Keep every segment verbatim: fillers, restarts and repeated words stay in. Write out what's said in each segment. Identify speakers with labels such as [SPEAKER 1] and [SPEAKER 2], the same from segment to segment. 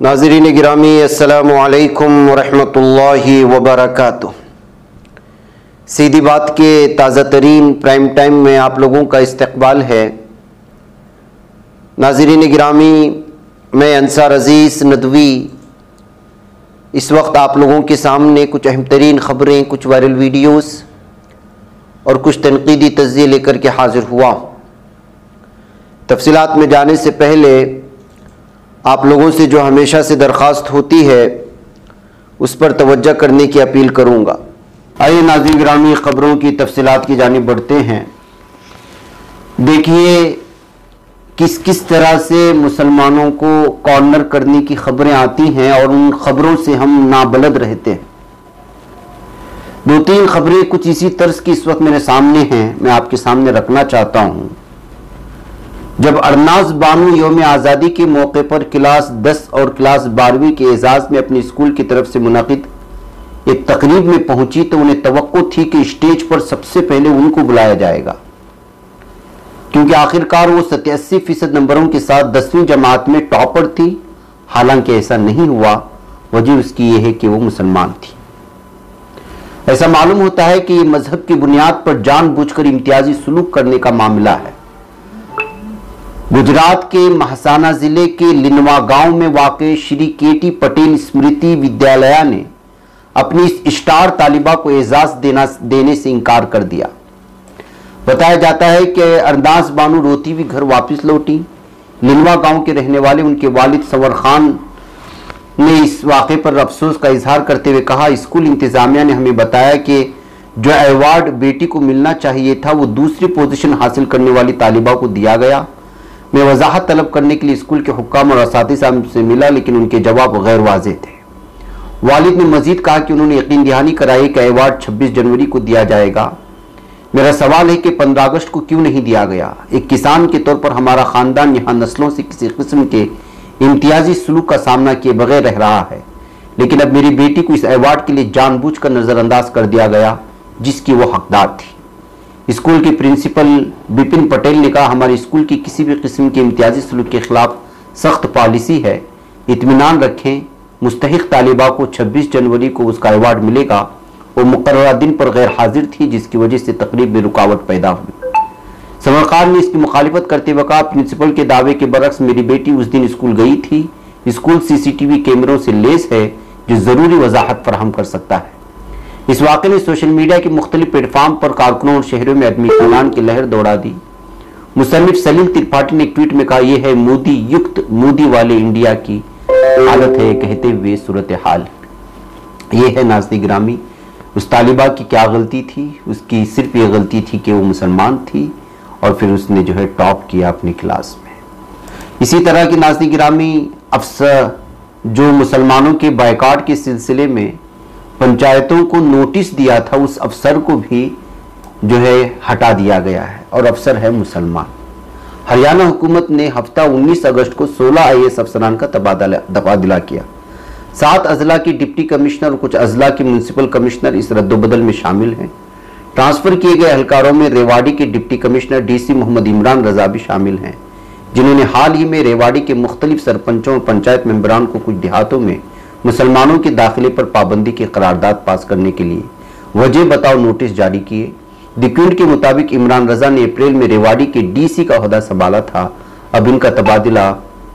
[SPEAKER 1] नाज़रीन गिरामी अस्सलामु अलैकुम वरहमतुल्लाहि वबरकातुह। सीधी बात के ताज़ा तरीन प्राइम टाइम में आप लोगों का इस्तकबाल है। नाज़रीन गिरामी, मैं अंसार अज़ीज़ नदवी इस वक्त आप लोगों के सामने कुछ अहम तरीन ख़बरें, कुछ वायरल वीडियोस और कुछ तनकीदी तज़्ज़िये लेकर के हाज़िर हुआ। तफसीलात में जाने से पहले आप लोगों से जो हमेशा से दरख्वास्त होती है उस पर तवज्जो करने की अपील करूँगा। आइए नाज़रीन गिरामी, ख़बरों की तफसीलात की जानिब बढ़ते हैं। देखिए किस किस तरह से मुसलमानों को कॉर्नर करने की ख़बरें आती हैं और उन ख़बरों से हम नाबलद रहते हैं। दो तीन ख़बरें कुछ इसी तर्ज की इस वक्त मेरे सामने हैं, मैं आपके सामने रखना चाहता हूँ। जब अरनाज बानू यौम आज़ादी के मौके पर क्लास दस और क्लास बारहवीं के एजाज़ में अपनी स्कूल की तरफ से मुनाकिद एक तकरीब में पहुंची तो उन्हें तवक्को थी कि स्टेज पर सबसे पहले उनको बुलाया जाएगा, क्योंकि आखिरकार वो सत्तासी फीसद नंबरों के साथ दसवीं जमात में टॉपर थी। हालांकि ऐसा नहीं हुआ। वजह उसकी यह है कि वो मुसलमान थी। ऐसा मालूम होता है कि ये मजहब की बुनियाद पर जानबूझकर इम्तियाजी सुलूक करने का मामला है। गुजरात के महसाना जिले के लिनवा गांव में वाक़ श्री के टी पटेल स्मृति विद्यालय ने अपनी इस स्टार तालिबा को एजाज देना देने से इनकार कर दिया। बताया जाता है कि अरनाज बानू रोती हुई घर वापस लौटी। लिनवा गांव के रहने वाले उनके वालिद सवर खान ने इस वाक़े पर अफसोस का इजहार करते हुए कहा, स्कूल इंतजामिया ने हमें बताया कि जो अवार्ड बेटी को मिलना चाहिए था वो दूसरी पोजीशन हासिल करने वाली तालिबा को दिया गया। मैं वजाहत तलब करने के लिए स्कूल के हुक्काम और असातिज़ा से मिला, लेकिन उनके जवाब गैर वाज़ेह थे। वालिद ने मजीद कहा कि उन्होंने यकीन दहानी कराई कि अवार्ड छब्बीस जनवरी को दिया जाएगा। मेरा सवाल है कि पंद्रह अगस्त को क्यों नहीं दिया गया। एक किसान के तौर पर हमारा ख़ानदान यहाँ नस्लों से किसी किस्म के इम्तियाजी सलूक का सामना किए बगैर रह रहा है, लेकिन अब मेरी बेटी को इस अवार्ड के लिए जानबूझकर नज़रअंदाज कर दिया गया जिसकी वो हकदार थी। स्कूल के प्रिंसिपल बिपिन पटेल ने कहा, हमारे स्कूल की किसी भी किस्म के इम्तियाजी सलूक के खिलाफ सख्त पॉलिसी है। इत्मीनान रखें, मुस्तहिक तालिबा को छब्बीस जनवरी को उसका अवार्ड मिलेगा। वो मुकर्ररा दिन पर गैर हाजिर थी, जिसकी वजह से तकरीब में रुकावट पैदा हुई। सवर खान ने इसकी मुखालिफत करते हुए कहा, प्रिंसिपल के दावे के बरक्स मेरी बेटी उस दिन स्कूल गई थी। स्कूल सीसीटीवी कैमरों से लैस है जो जरूरी वजाहत फराहम कर सकता है। इस वाक़े ने सोशल मीडिया के मुख्तलिफ प्लेटफॉर्म पर कारकुनों और शहरों में अदमी इत्मीनान की लहर दौड़ा दी। मुसन्निफ सलीम त्रिपाठी ने एक ट्वीट में कहा, यह है मोदी युक्त मोदी वाले इंडिया की हालत है, कहते हुए सूरत हाल ये है। नाज़रीन गिरामी, उस तालिबा की क्या गलती थी? उसकी सिर्फ ये गलती थी कि वो मुसलमान थी और फिर उसने जो है टॉप किया अपनी क्लास में। इसी तरह की नाज़रीन गिरामी, अफसर जो मुसलमानों के बायकाट के सिलसिले में पंचायतों को नोटिस दिया था, उस अफसर को भी जो है हटा दिया गया है और अफसर है मुसलमान। हरियाणा हुकूमत ने हफ्ता उन्नीस अगस्त को सोलह आई ए एस अफसरान का तबादला तबादला किया। सात अजला की डिप्टी कमिश्नर और कुछ अजला के म्यूनसिपल कमिश्नर इस रद्दोबदल में शामिल हैं। ट्रांसफर किए गए एहलकारों में रेवाड़ी के deputy commissioner D C Mohammad Imran Raza भी शामिल हैं, जिन्होंने हाल ही में रेवाड़ी के मुख्तलिफ सरपंचों और पंचायत मेंबरान को कुछ देहातों में मुसलमानों के दाखिले पर पाबंदी की करारदाद पास करने के लिए वजह बताओ नोटिस जारी किए। दिक्यूट के मुताबिक इमरान रजा ने अप्रैल में रेवाड़ी के डीसी का ओहदा संभाला था। अब इनका तबादला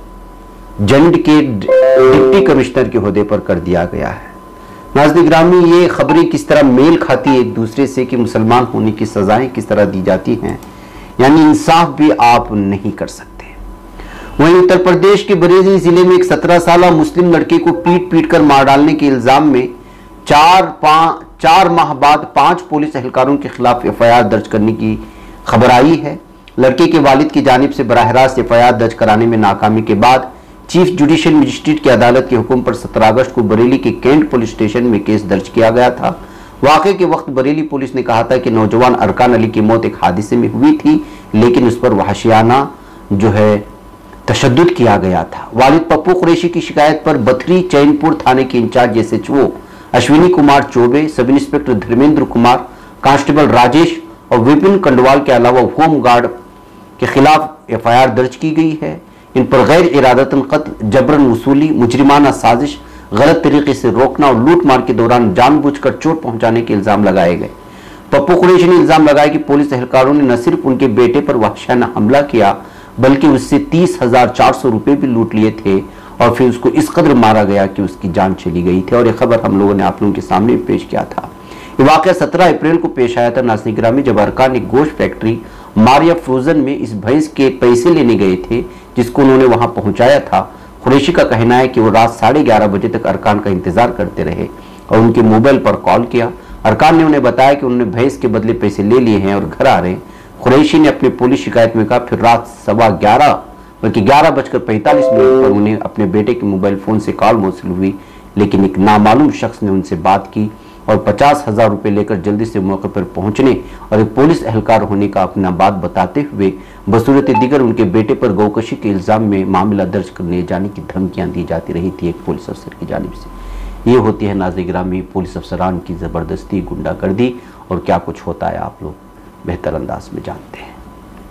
[SPEAKER 1] जंड के डिप्टी कमिश्नर के ओहदे पर कर दिया गया है। नाज़रीन गिरामी, ये खबरें किस तरह मेल खाती है एक दूसरे से कि मुसलमान होने की सजाएं किस तरह दी जाती हैं, यानी इंसाफ भी आप नहीं कर सकते। वहीं उत्तर प्रदेश के बरेली जिले में एक सत्रह साल मुस्लिम लड़के को पीट पीट कर मार डालने के इल्जाम में चार पाँच चार माह बाद पांच पुलिस एहलकारों के खिलाफ एफ आई आर दर्ज करने की खबर आई है। लड़के के वालिद की जानिब से बराह रास्त एफ आई आर दर्ज कराने में नाकामी के बाद चीफ जुडिशियल मजिस्ट्रेट की अदालत के हुक्म पर सत्रह अगस्त को बरेली के कैंट पुलिस स्टेशन में केस दर्ज किया गया था। वाक़े के वक्त बरेली पुलिस ने कहा था कि नौजवान अरकान अली की मौत एक हादसे में हुई थी, लेकिन उस पर वहशियाना जो है तशद्दुद किया गया था। वालिद पप्पू कुरैशी की शिकायत पर बथरी चैनपुर थाने के incharge S H O Ashwini Kumar Choubey, sub inspector Dharmendra Kumar, constable Rajesh और विपिन कंडवाल के अलावा होम गार्ड के खिलाफ एफ आई आर दर्ज की गई है। इन पर गैर इरादतन कत्ल, जबरन वसूली, मुजरिमाना साजिश, गलत तरीके से रोकना और लूट मार के दौरान जानबूझकर चोट पहुंचाने के इल्जाम लगाए गए। पप्पू कुरैशी ने इल्जाम लगाया कि पुलिस एहलकारों ने न सिर्फ उनके बेटे पर वहशियाना हमला किया बल्कि उससे तीस हजार चार सौ रुपए भी लूट लिए थे और फिर उसको इस कदर मारा गया कि उसकी जान चली गई थी। और यह खबर हम लोगों ने आप लोगों के सामने पेश किया था। ये वाकया सत्रह अप्रैल को पेश आया था नासिक में, जब अरकान ने गोश्त फैक्ट्री मारिया फ्रोजन में इस भैंस के पैसे लेने गए थे जिसको उन्होंने वहां पहुंचाया था। कुरैशी का कहना है कि वो रात साढ़े ग्यारह बजे तक अरकान का इंतजार करते रहे और उनके मोबाइल पर कॉल किया। अरकान ने उन्हें बताया कि उन्होंने भैंस के बदले पैसे ले लिए हैं और घर आ रहे हैं। कुरैशी ने अपनी पुलिस शिकायत में कहा फिर रात सवा ग्यारह बल्कि ग्यारह बजकर पैंतालीस मिनट पर उन्हें अपने बेटे के मोबाइल फोन से कॉल मौसूल हुई, लेकिन एक नामालूम शख्स ने उनसे बात की और पचास हजार रुपये लेकर जल्दी से मौके पर पहुंचने और एक पुलिस एहलकार होने का अपना बात बताते हुए बसूरत दीगर उनके बेटे पर गौकशी के इल्जाम में मामला दर्ज करने जाने की धमकियां दी जाती रही थी एक पुलिस अफसर की जानिब से। ये होती है नाज़िर-ए-गिरामी पुलिस अफसरान की ज़बरदस्ती, गुंडागर्दी और क्या कुछ होता है आप लोग बेहतर अंदाज में जानते हैं।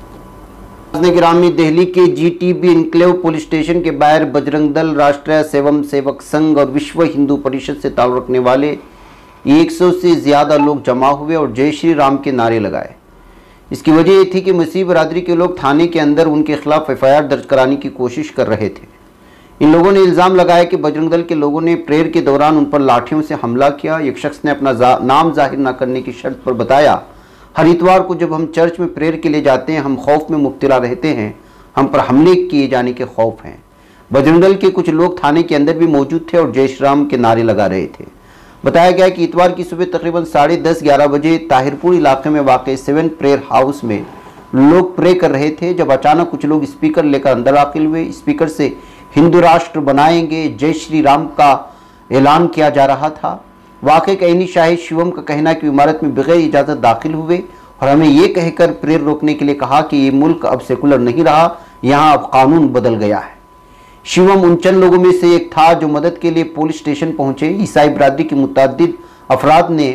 [SPEAKER 1] नाज़िर-ए-गिरामी दिल्ली के जीटीबी इनक्लेव पुलिस स्टेशन के बाहर बजरंग दल, राष्ट्रीय स्वयं सेवक संघ और विश्व हिंदू परिषद से ताल्लुक़ रखने वाले एक सौ से ज़्यादा लोग जमा हुए और जय श्री राम के नारे लगाए। इसकी वजह यह थी कि मसीह बरादरी के लोग थाने के अंदर उनके खिलाफ एफ आई आर दर्ज कराने की कोशिश कर रहे थे। इन लोगों ने इल्ज़ाम लगाया कि बजरंग दल के लोगों ने प्रेयर के दौरान उन पर लाठियों से हमला किया। एक शख्स ने अपना जा, नाम जाहिर न करने की शर्त पर बताया, हर इतवार को जब हम चर्च में प्रेयर के लिए जाते हैं हम खौफ में मुब्तला रहते हैं, हम पर हमले किए जाने के खौफ हैं। बजरंग दल के कुछ लोग थाने के अंदर भी मौजूद थे और जय श्री राम के नारे लगा रहे थे। बताया गया कि इतवार की सुबह तकरीबन साढ़े दस ग्यारह बजे ताहिरपुर इलाके में वाक़ सेवन प्रेयर हाउस में लोग प्रे कर रहे थे जब अचानक कुछ लोग स्पीकर लेकर अंदर दाखिल हुए। स्पीकर से हिंदू राष्ट्र बनाएंगे, जय श्री राम का ऐलान किया जा रहा था। वाक़े का ऐनी शाहिद शिवम का कहना है कि इमारत में बगैर इजाज़त दाखिल हुए और हमें ये कहकर प्रेयर रोकने के लिए कहा कि ये मुल्क अब सेकुलर नहीं रहा, यहाँ अब कानून बदल गया है। शिवम उन चंद लोगों में से एक था जो मदद के लिए पुलिस स्टेशन पहुंचे। ईसाई बरादरी के मुतअद्दिद अफराद ने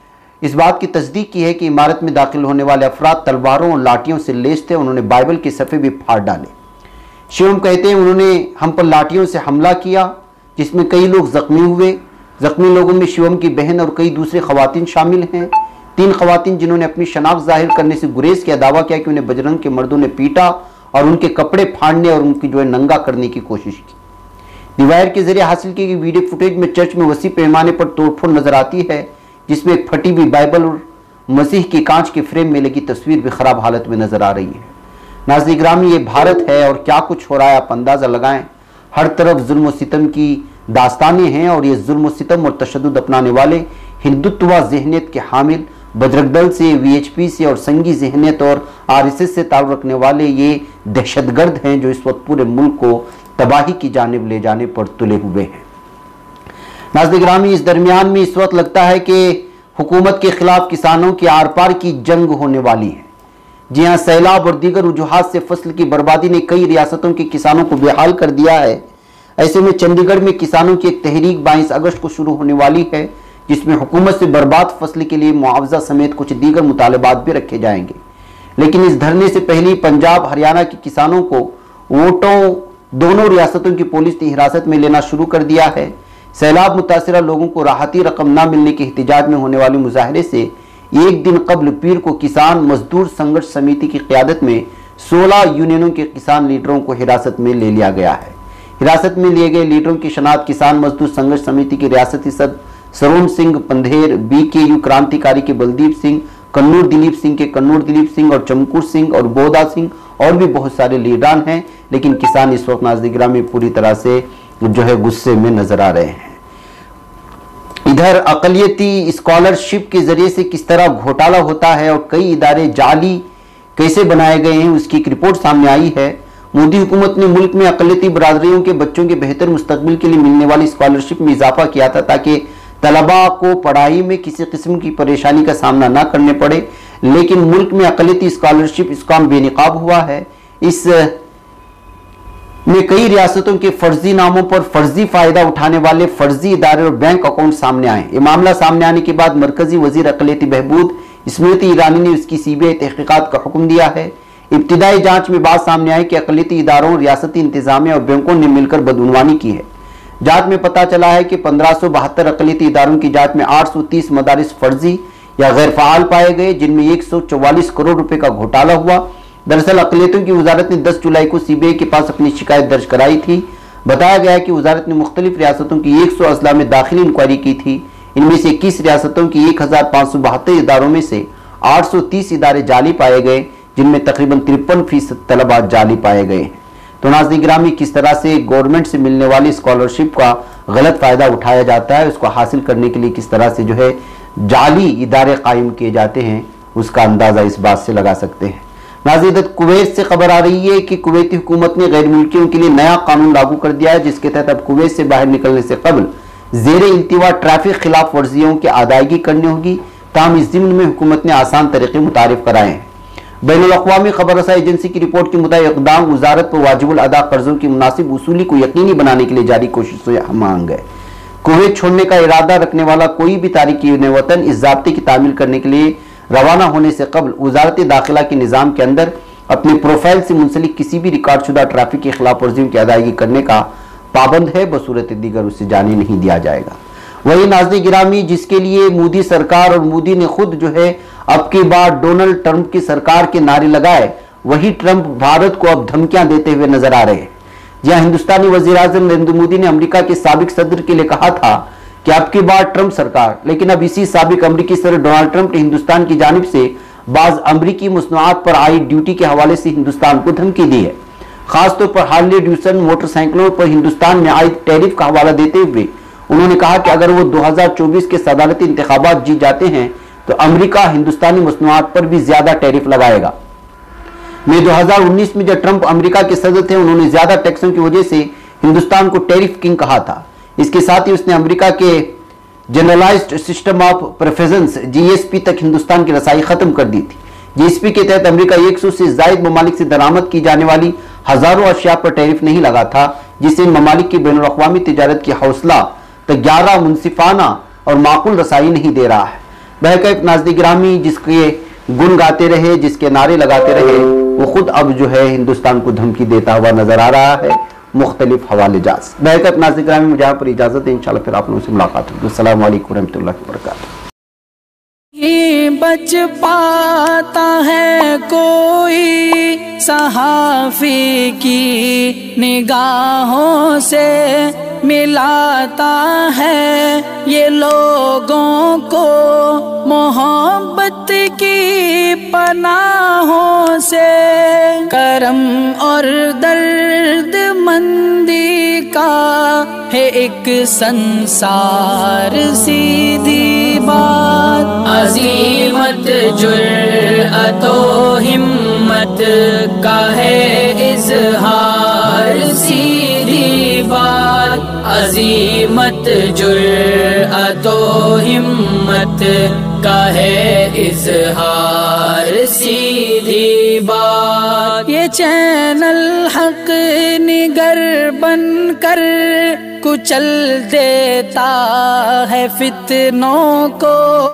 [SPEAKER 1] इस बात की तस्दीक की है कि इमारत में दाखिल होने वाले अफराद तलवारों और लाठियों से लैस थे। उन्होंने बाइबल के सफ़े भी फाड़ डाले। शिवम कहते हैं उन्होंने हम पर लाठियों से हमला किया जिसमें कई लोग जख्मी हुए। जख्मी लोगों में शिवम की बहन और कई दूसरे खवातीन शामिल हैं। तीन खवातीन जिन्होंने अपनी शनाख्त जाहिर करने से गुरेज किया, दावा किया कि उन्हें बजरंग के मर्दों ने पीटा और उनके कपड़े फाड़ने और उनकी जो है नंगा करने की कोशिश की। दीवार के जरिए हासिल की गई वीडियो फुटेज में चर्च में वसी पैमाने पर तोड़फोड़ नजर आती है, जिसमें एक फटी हुई बाइबल और मसीह की कांच के फ्रेम में लगी तस्वीर भी खराब हालत में नजर आ रही है। नाज़िर-ए-गिरामी ये भारत है और क्या कुछ हो रहा है आप अंदाजा लगाएं। हर तरफ जुल्म और सितम की दास्तानें हैं और ये जुल्म और सितम और तशद्दुद अपनाने वाले हिंदुत्व ज़हनियत के हामिल बजरंग दल से, वी एच पी से और संघी ज़हनियत और आर एस एस से ताल्लुक़ रखने वाले ये दहशतगर्द हैं जो इस वक्त पूरे मुल्क को तबाही की जानिब ले जाने पर तुले हुए हैं। नाज़िर-ए-गिरामी इस दरमियान में इस वक्त लगता है कि हुकूमत के खिलाफ किसानों की आर पार की जंग होने वाली है। जी हाँ, सैलाब और दीगर वजूहात से फसल की बर्बादी ने कई रियासतों के किसानों को बेहाल कर दिया है। ऐसे में चंडीगढ़ में किसानों की एक तहरीक बाईस अगस्त को शुरू होने वाली है जिसमें हुकूमत से बर्बाद फसल के लिए मुआवजा समेत कुछ दीगर मुतालबात भी रखे जाएंगे। लेकिन इस धरने से पहले पंजाब हरियाणा के किसानों को वोटों दोनों रियासतों की पुलिस ने हिरासत में लेना शुरू कर दिया है। सैलाब मुतासरा लोगों को राहती रकम न मिलने के एहतजाज में होने वाले मुजाहरे से एक दिन कबल पीर को किसान मजदूर संघर्ष समिति की क़यादत में सोलह यूनियनों के किसान लीडरों को हिरासत में ले लिया गया है। हिरासत में लिए गए लीडरों की शनाख्त किसान मजदूर संघर्ष समिति के रियासती सदर Sarwan Singh Pandher, B K U Krantikari के बलदीप सिंह, कन्नूर दिलीप सिंह के कन्नूर दिलीप सिंह और चमकूर सिंह और बोदा सिंह और भी बहुत सारे लीडरान हैं। लेकिन किसान इस वक्त नाज़िर-ए-गिरामी में पूरी तरह से जो है गुस्से में नजर आ रहे हैं। इधर अक़लियती स्कॉलरशिप के जरिए से किस तरह घोटाला होता है और कई इदारे जाली कैसे बनाए गए हैं उसकी एक रिपोर्ट सामने आई है। मोदी हुकूमत ने मुल्क में अक़लियती बरादरियों के बच्चों के बेहतर मुस्तकबिल के लिए मिलने वाली स्कॉलरशिप में इजाफा किया था ताकि तलबा को पढ़ाई में किसी किस्म की परेशानी का सामना न करने पड़े। लेकिन मुल्क में अक़लियती स्कॉलरशिप स्कीम बेनकाब हुआ है। इस में कई रियासतों के फर्जी नामों पर फर्जी फायदा उठाने वाले फर्जी इदारे और बैंक अकाउंट सामने आए। ये मामला सामने आने के बाद मरकजी वजीर अक़लियती बहबूद स्मृति ईरानी ने उसकी सी बी आई तहकीकात का हुक्म दिया है। इब्तिदाई जांच में बात सामने आई कि अक़लियती इदारों, रियासती इंतजामिया और बैंकों ने मिलकर बदउनवानी की है। जांच में पता चला है कि पंद्रह सौ बहत्तर अक़लियती इदारों की जांच में आठ सौ तीस मदारिस फर्जी या गैर फाल पाए गए, जिनमें एक सौ चौवालीस करोड़ रुपए का घोटाला हुआ। दरअसल अक़लियतों की वजारत ने दस जुलाई को सीबीआई के पास अपनी शिकायत दर्ज कराई थी। बताया गया है कि वजारत ने मुख्तलिफ रियासतों की एक सौ अजला में दाखिली इंक्वायरी की थी। इनमें से इक्कीस रियासतों की एक हजार पाँच सौ बहत्तर इदारों में से आठ सौ तीस इदारे जाली पाए गए, जिनमें तकरीबन तिरपन फीसद तलबा जाली पाए गए हैं। तो नाज़रीन गिरामी, किस तरह से गवर्नमेंट से मिलने वाली स्कॉलरशिप का गलत फायदा उठाया जाता है, उसको हासिल करने के लिए किस तरह से जो है जाली इदारे कायम किए जाते हैं, उसका अंदाजा इस बात से लगा सकते हैं। नाज़रीन, कुवैत से खबर आ रही है कि कुवैती हुकूमत ने गैर मुल्कियों के लिए नया कानून लागू कर दिया है, जिसके तहत अब कुवैत से बाहर निकलने से कबल जेर इल्तिवा ट्रैफिक खिलाफ वर्जियों की अदायगी करनी होगी। ताहम इस ज़िम्न में हुकूमत ने आसान तरीके मुतारिफ कराए हैं। बैनुल अक़वामी खबर रसाई एजेंसी की रिपोर्ट के मुताबिक इक़दाम वजारत पर वाजिबुल अदा कर्जों की मुनासिब वसूली को यकीनी बनाने के लिए जारी कोशिशों से मांग है। कुवैत छोड़ने का इरादा रखने वाला कोई भी तारिकीन वतन इस ज़ाब्ते की तामील करने के लिए रवाना होने से कबल वजारत दाखिला के निज़ाम के अंदर अपने प्रोफाइल से मुंसलिक किसी भी रिकॉर्ड शुदा ट्रैफिक की खिलाफ वर्जियों की अदायगी करने का पाबंद है, बसूरत दीगर उसे जाने नहीं दिया जाएगा। वही नाज़रीन गिरामी, जिसके लिए मोदी सरकार और मोदी ने खुद जो है अब की बार डोनाल्ड ट्रंप की सरकार के नारे लगाए, वही ट्रंप भारत को अब धमकियां देते हुए नजर आ रहे हैं। जहां हिंदुस्तानी वजीर आज़म नरेंद्र मोदी ने अमेरिका के साबिक सदर के लिए कहा था कि अब की बार ट्रंप सरकार, लेकिन अब इसी साबिक अमेरिकी सदर डोनाल्ड ट्रंप ने हिंदुस्तान की जानिब से बाज अमरीकी मसनूआत पर आई ड्यूटी के हवाले से हिंदुस्तान को धमकी दी है। खासतौर पर हार्ले डेविडसन मोटरसाइकिलों पर हिंदुस्तान में आई टैरिफ का हवाला देते हुए उन्होंने कहा कि अगर वो दो हजार चौबीस के सदारती इंतखाबात जीत जाते हैं तो अमेरिका हिंदुस्तानी मसनूआत पर भी ज्यादा टैरिफ लगाएगा। मई दो हजार उन्नीस में जब ट्रंप अमेरिका के सदर थे, उन्होंने ज्यादा टैक्सों की वजह से हिंदुस्तान को टैरिफ किंग कहा था। इसके साथ ही उसने अमेरिका के generalized system of preference GSP तक हिंदुस्तान की रसाई खत्म कर दी थी। जीएसपी के तहत अमेरिका एक सौ से जायद ममालिक से दरामद की जाने वाली हजारों अशिया पर टैरिफ नहीं लगा था, जिससे इन ममालिक की बैनुल अक़वामी तिजारत की हौसला तो ग्यारह मुनसिफाना और माकूल रसाई नहीं दे रहा है। बहरकैफ नाज़रीन गिरामी, जिसके गुन गाते रहे, जिसके नारे लगाते रहे, वो खुद अब जो है हिंदुस्तान को धमकी देता हुआ नजर आ रहा है मुख्तलिफ हवाले जात। बहरकैफ नाज़रीन गिरामी, मुझे यहाँ पर इजाजत है, इंशाल्लाह फिर आप लोगों से मुलाकात होगी। अस्सलाम वालेकुम रहमतुल्लाहि व बरकातुहू।
[SPEAKER 2] बच पाता है कोई सहाफ़ी की निगाहों से, मिलाता है ये लोगों को मोहब्बत की पनाहों से। करम और दर्द मंदी का है एक संसार सीधी बात, अज़ीमत जुर्अतो हिम्मत का है इज़हार सीधी बात, अज़ीमत जुर्अतो हिम्मत का है इज़हार सीधी बात। ये चैनल हक निगर बनकर कुचल देता है फितनों को।